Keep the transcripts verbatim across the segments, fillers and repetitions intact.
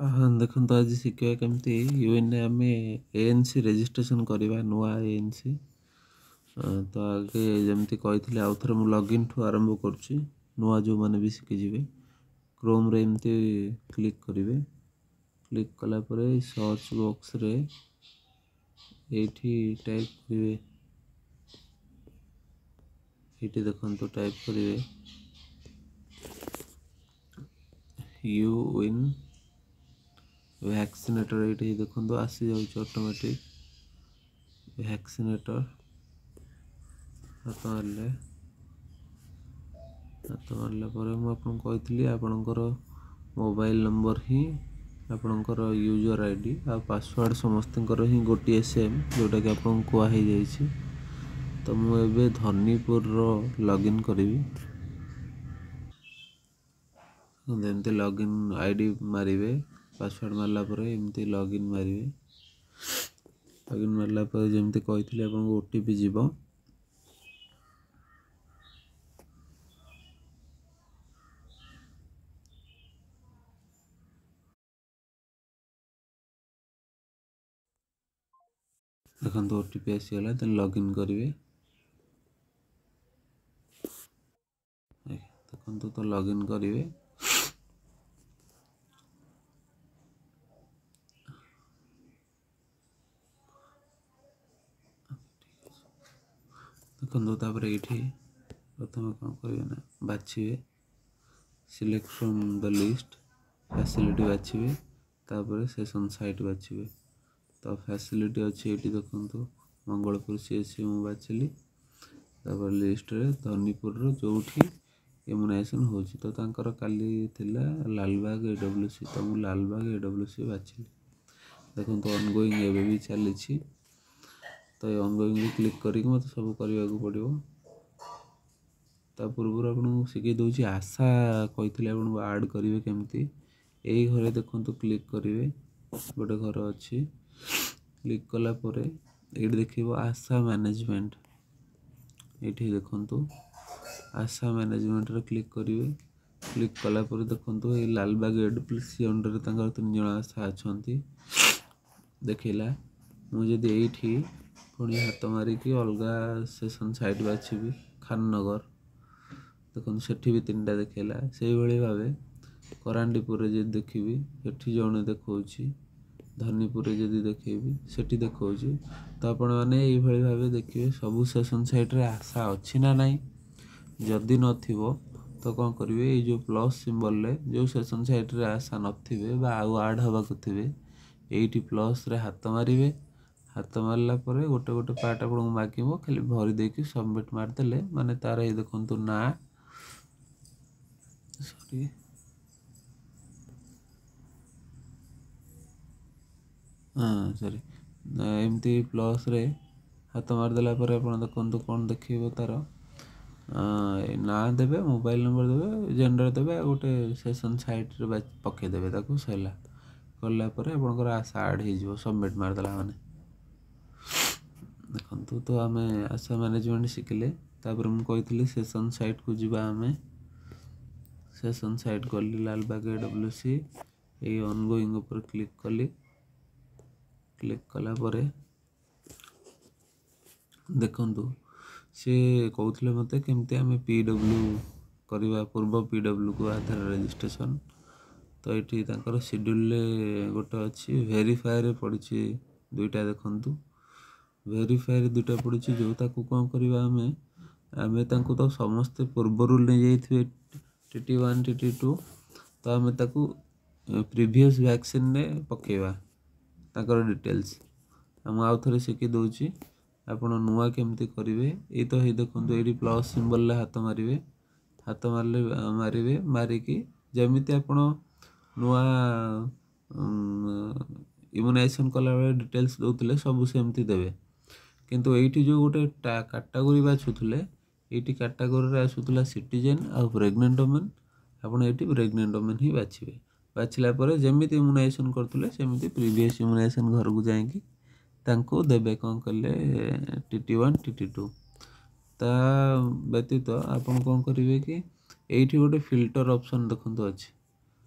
हाँ देखो आज शिखा कमी यूएन आम एएनसी रेजिस्ट्रेशन करवा नुआ एएनसी तो आगे जमती कही आउ थे मुझे लॉगिन ठू आरंभ करुच्ची नुआ जो मैंने भी शिखिजे क्रोम रे एमती क्लिक करेंगे क्लिक कलापर सर्च बॉक्स रे ये टाइप करेंगे ये देखो टाइप करेंगे यूएन वैक्सीनेटर ये देखो आसी जाऊँ ऑटोमेटिक वैक्सीनेटर हाथ मारे हाथ मारला मुझे कही आपणकर मोबाइल नंबर ही आपणकर यूजर आईडी आ पासवर्ड समस्त ही गोटे सेम जोटा कि आपको कहुई जाइए तो मुझे धनीपुर लॉगिन करी एमती लॉगिन आईडी मारे पासवर्ड मारला एमती लॉगिन मारे लॉगिन मारला जमती कही आपको ओटीपी जीव देखो ओटीपी आसीगला तेन लॉगिन करेंगे देखो तो लॉगिन करेंगे देखो तापर ये प्रथम कौन करेंगे ना बाछे select from the list facility बाछे तापर सेशन साइट बाछे तो फैसिलिटी अच्छी ये देखो मंगलपुर सीएससी मु बाछिली तापर लिस्ट रे धनीपुर जो इम्यूनाइजेशन हो तो तांकर काली थिला लालबाग एडब्ल्यूसी तो मु लालबाग एडब्ल्यूसी बाछिली देखो तो ऑनगोइंग एवं भी चली तो ये ऑनगोइंग भी क्लिक करके मत सब करने को पड़ो ता पूर्व आपको शिखई दूसरी आशा कही आपको आड करेंगे केमती यही घरे देखो तो क्लिक करेंगे गोटे घर अच्छी क्लिक कलापर ये देखिए आशा मैनेजमेंट ये देखु आशा मैनेजमेंट रे क्लिक करेंगे क्लिक कलापर देखो ये लालबाग एडब्ल्यूसी अंडर तीन जन आशा अच्छा देखला मुझे ये पुणी हाथ मारिकी अलग सेशन साइट बाछी खाननगर देखो सेठी भी तीन टा देखला से भाव करांडीपुर जी देखी सेठी जड़े देखा धनीपुर जदि देखेबी सेठी देखा तो आपण मैंने ये भाव देखिए सबू सेशन साइट रे आशा अच्छी ना नहीं जदि नथिबो तो कौन करेंगे ये जो प्लस सिंबल रे जो सेशन साइट रे आशा नथिबे बा आउ आड हवा थे ये प्लस रे हाथ मारे हाथ मारला गोटे गोटे पार्ट आपको मागिब खाली भरी देकी सबमिट मारदेले माने तार ये देखो ना सॉरी हाँ सॉरी एमती प्लस रे हाथ मारदेला आप देखो कौन देखिए तार ना देवे मोबाइल नंबर देवे जेंडर देवे गोटे सेशन साइट रे पकईदेवे ताको सरला कलापर आपंकर आशा आड हो सबमिट मारदेला मैंने देखो तो आम आशा मैनेजमेंट शिखिले तापर मुझे कही सेशन साइट को जीवा आम सेशन साइट गली लालबाग एडब्ल्यूसी ये ऑनगोइंग ऊपर क्लिक कली क्लिक कलापर देखु सी कहते मत केमती आम पीडब्ल्यू करवा पूर्व पीडब्ल्यू को आधार रजिस्ट्रेशन तो ये शेड्यूल गोटे अच्छी वेरीफाई पड़ी दुईटा देखु वेरीफाई दुईटा पड़ी जो ताकू कौन करवा आम आम तो समस्ते पूर्वर नहीं जाइए टीटी वन टीटी टू तो आम ताकू प्रीवियस वैक्सीन रे पकेवा ताकर डिटेल्स आम आउ थे शिखी दूची आपण नुआ केमती करेंगे ये तो ये देखो ये प्लस सिंबल हाथ मारे हाथ मारे मारे मारिकी जमीती आप नुआ इम्यूनाइजेशन कला डिटेल्स दौले सब सेमती देवे किंतु ये जो गोटे कैटेगरी बाछुले ये कैटेगरी आसूला सिटीजेन आ प्रेग्नेंट वुमेन आपड़ ये प्रेग्नेंट वुमेन ही बाछे बाछिला जमी इम्यूनाइजेशन करते सेमती प्रीवियस इम्यूनाइजेशन घर को जाकि तांको देबे कौन कले टीटी वन टीटी टू ता व्यतीत आप कौन करेंगे कि ये गोटे फिल्टर ऑप्शन देखो अच्छे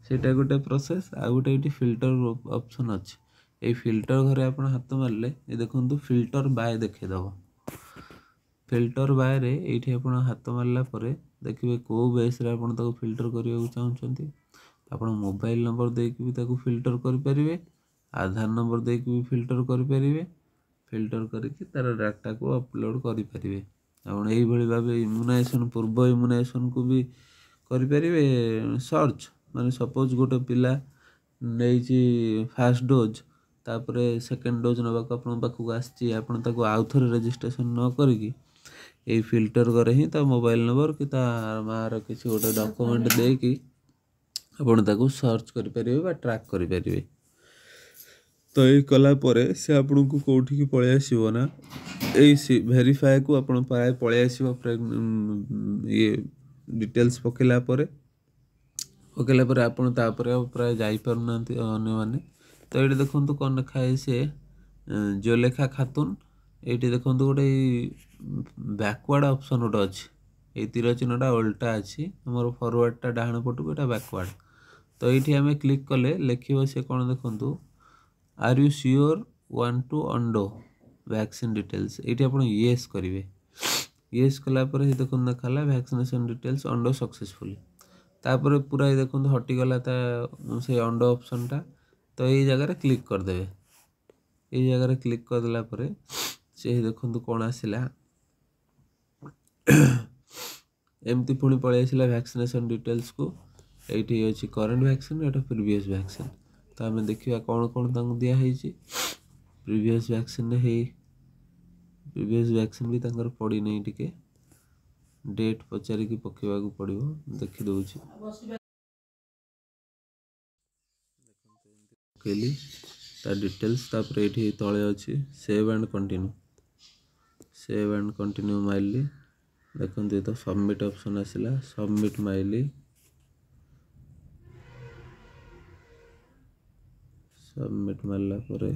सेटा गोटे प्रोसेस। आ गोटे ये फिल्टर ऑप्शन अच्छे, ये फिल्टर घरे आप हाथ मारे ये देखो फिल्टर बाय देखेदब। फिल्टर बाय रे ये आप हाथ मारला देखिए कौ बेस आप फिल्टर करने चाहते। आप मोबाइल नंबर देकी भी फिल्टर करें, आधार नंबर देकी भी फिल्टर करें, फिल्टर करके तार डाटा को अपलोड करें। आप यही भाव इम्यूनाइजेशन पूर्व इम्यूनाइजेशन को भी करें सर्च। माने सपोज गोटे पिला नहीं फास्ट डोज तापर सेकेंड डोज नाक आप पाखक आसपन आउ थे रेजिस्ट्रेशन न करी ये फिल्टर करे ही ता मोबाइल नंबर कि मार किसी गोटे डॉक्यूमेंट देकी आपन ताको सर्च करें बा ट्रैक करें। तो ये कलापर से आपन को कौटी की पलि आसो ना यही भेरीफाए को आप प्राय पलि आस ये डिटेल्स पकेला पकेला पर आपन प्राय जापार अन्य। तो ये देखो कौन लिखाए सी जो लेखा खातून ये देखो गोटे बैकवर्ड ऑप्शन गोटे अच्छी ये तीर चिन्हटा उल्टा अच्छी मोर फॉरवर्डटा डाहाण पटू ये बैकवर्ड। तो ये आम क्लिक कले लिखो सी कौन देखूँ are you sure want to undo vaccine details ये आप येस करेंगे। येस कलापर देखो देखा वैक्सीनेशन डिटेल्स अंडो सक्सेसफुली तापर पूरा ये देखो हटिगला से अंडो ऑप्शनटा। तो ये जगह क्लिक करदे ये जगह क्लिक करदेला से देखो कौन आसला एमती पुणी पलि आसला वैक्सीनेशन डिटेल्स को ये अच्छी करेंट वैक्सीन एटा प्रीवियस वैक्सीन। तो आम देखा कौन कौन दिखाई प्रीवियस वैक्सीन है प्रीवियस वैक्सीन भी तंकर पड़ी नहीं टिके डेट पचारिकी पकेवा को पड़ो देखीदे पकेली ता डिटेल्स तापर ये तले अच्छी save and continue save and continue माइली देखो ये तो सबमिट ऑप्शन आसला सबमिट माइली सबमिट मारला परे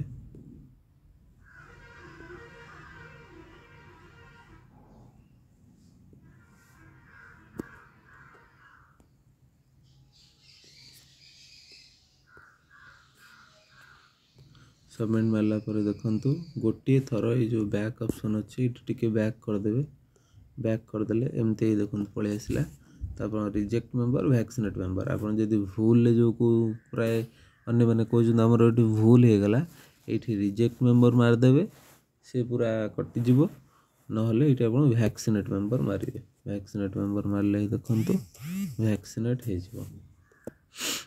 सबमिट मारला परे देखंतु गोटे थर ये जो बैक ऑप्शन अच्छी टिके बैक करदे बैक करदेले एमती देखो पलि आसला। तापर रिजेक्ट मेंबर वैक्सीनेट मेंबर आप भूल जो को प्राय अन्य मैंने कहते आमर ये भूल हो गला ये रिजेक्ट मेंबर मारदेवे से पूरा कटिज ना ये आप वैक्सीनेट मेंबर मारे वैक्सीनेट मेंबर मारे देखो वैक्सीनेट हो।